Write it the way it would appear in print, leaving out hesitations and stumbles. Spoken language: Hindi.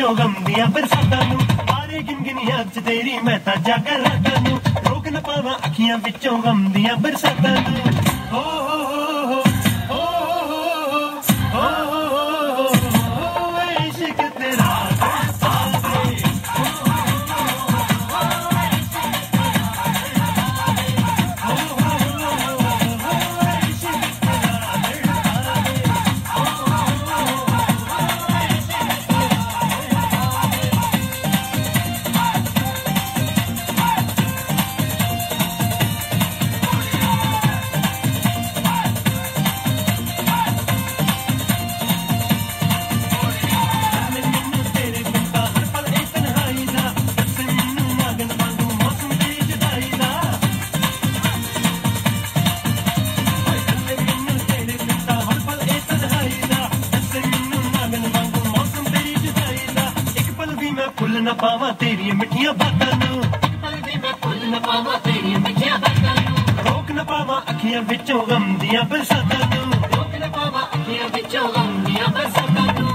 ਵਿੱਚੋਂ ਗਮ ਦੀਆਂ ਬਰਸਾਤਾਂ ਨੂੰ ਆਰੇ ਗਿਣਗਿਣੀਆਂ ਚ ਤੇਰੀ ਮੈਂ ਤਾਂ ਜਾਗਾਂ ਰਾਤਾਂ ਨੂੰ ਰੋਕ ਨਾ ਪਾਵਾਂ ਅੱਖੀਆਂ ਵਿੱਚੋਂ ਗਮ ਦੀਆਂ ਬਰਸਾਤਾਂ ਨੂੰ ਹੋ ਇਸ਼ਕ ਤੇਰਾ फुल न पावा तेरी मिठियां बातां नू फुल न पावा तेरी मिठियां बातां नू रोक न पावा अखियां विचों गम दियां बरसातां नू रोक न पावा अखियां विचों गम दियां बरसातां नू